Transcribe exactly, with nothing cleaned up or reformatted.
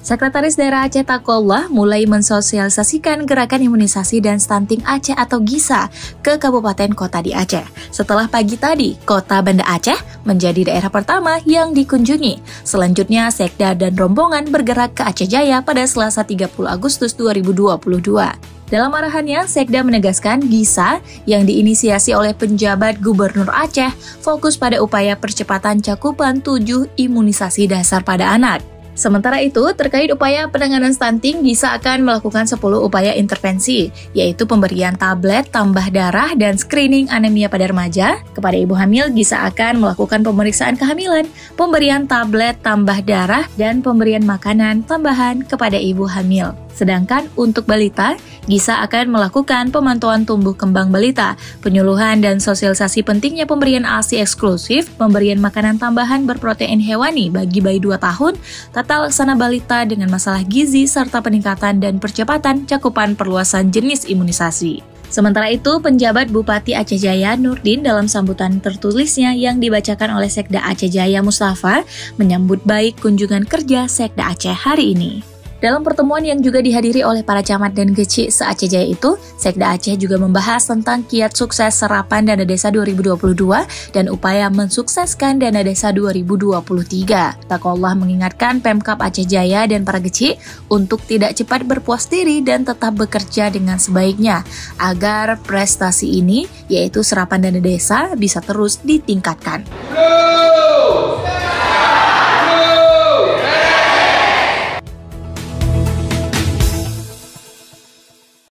Sekretaris Daerah Aceh Taqwallah mulai mensosialisasikan gerakan imunisasi dan stunting Aceh atau GISA ke kabupaten kota di Aceh. Setelah pagi tadi, kota Banda Aceh menjadi daerah pertama yang dikunjungi. Selanjutnya, Sekda dan rombongan bergerak ke Aceh Jaya pada Selasa tiga puluh Agustus dua ribu dua puluh dua. Dalam arahannya, Sekda menegaskan GISA yang diinisiasi oleh penjabat Gubernur Aceh fokus pada upaya percepatan cakupan tujuh imunisasi dasar pada anak. Sementara itu, terkait upaya penanganan stunting, GISA akan melakukan sepuluh upaya intervensi, yaitu pemberian tablet, tambah darah, dan screening anemia pada remaja. Kepada ibu hamil, GISA akan melakukan pemeriksaan kehamilan, pemberian tablet, tambah darah, dan pemberian makanan tambahan kepada ibu hamil. Sedangkan untuk balita, GISA akan melakukan pemantauan tumbuh kembang balita, penyuluhan dan sosialisasi pentingnya pemberian ASI eksklusif, pemberian makanan tambahan berprotein hewani bagi bayi dua tahun, tata laksana balita dengan masalah gizi, serta peningkatan dan percepatan cakupan perluasan jenis imunisasi. Sementara itu, penjabat Bupati Aceh Jaya Nurdin dalam sambutan tertulisnya yang dibacakan oleh Sekda Aceh Jaya Mustafa menyambut baik kunjungan kerja Sekda Aceh hari ini. Dalam pertemuan yang juga dihadiri oleh para camat dan geci se-Aceh Jaya itu, Sekda Aceh juga membahas tentang kiat sukses serapan dana desa dua ribu dua puluh dua dan upaya mensukseskan dana desa dua ribu dua puluh tiga. Taqwallah mengingatkan Pemkab Aceh Jaya dan para geci untuk tidak cepat berpuas diri dan tetap bekerja dengan sebaiknya agar prestasi ini, yaitu serapan dana desa, bisa terus ditingkatkan.